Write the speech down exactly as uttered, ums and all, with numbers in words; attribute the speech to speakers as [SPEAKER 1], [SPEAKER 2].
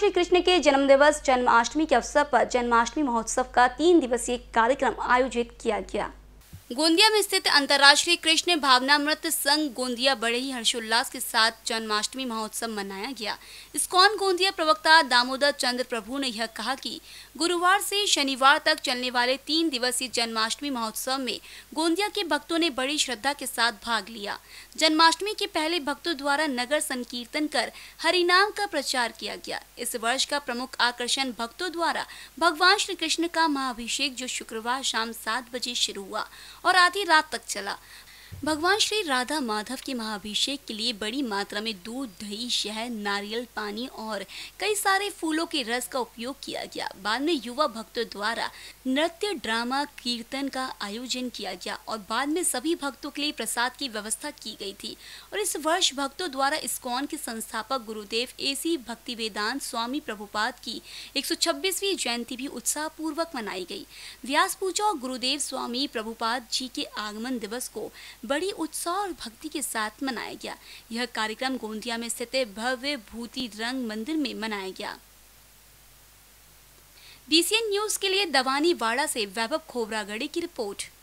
[SPEAKER 1] श्री कृष्ण के जन्म दिवस जन्माष्टमी के अवसर पर जन्माष्टमी महोत्सव का तीन दिवसीय कार्यक्रम आयोजित किया गया। गोंदिया में स्थित अंतर्राष्ट्रीय कृष्ण भावनामृत संघ गोंदिया बड़े ही हर्षोल्लास के साथ जन्माष्टमी महोत्सव मनाया गया। इस्कॉन गोंदिया प्रवक्ता दामोदर चंद्र प्रभु ने यह कहा कि गुरुवार से शनिवार तक चलने वाले तीन दिवसीय जन्माष्टमी महोत्सव में गोंदिया के भक्तों ने बड़ी श्रद्धा के साथ भाग लिया। जन्माष्टमी के पहले भक्तों द्वारा नगर संकीर्तन कर हरिनाम का प्रचार किया गया। इस वर्ष का प्रमुख आकर्षण भक्तों द्वारा भगवान श्री कृष्ण का महाअभिषेक जो शुक्रवार शाम सात बजे शुरू हुआ और आधी रात तक चला। भगवान श्री राधा माधव के महाअभिषेक के लिए बड़ी मात्रा में दूध, दही, शहद, नारियल पानी और कई सारे फूलों के रस का उपयोग किया गया। बाद में युवा भक्तों द्वारा नृत्य, ड्रामा, कीर्तन का आयोजन किया गया और बाद में सभी भक्तों के लिए प्रसाद की व्यवस्था की गई थी। और इस वर्ष भक्तों द्वारा इस्कॉन के संस्थापक गुरुदेव एसी भक्तिवेदांत स्वामी प्रभुपाद की एक सौ छब्बीसवीं जयंती भी उत्साह पूर्वक मनाई गई। व्यास पूजा और गुरुदेव स्वामी प्रभुपाद जी के आगमन दिवस को बड़ी उत्साह और भक्ति के साथ मनाया गया। यह कार्यक्रम गोंदिया में स्थित भव्य भूति रंग मंदिर में मनाया गया। बीसीएन न्यूज के लिए दवानी वाड़ा से वैभव खोबरागढ़ी की रिपोर्ट।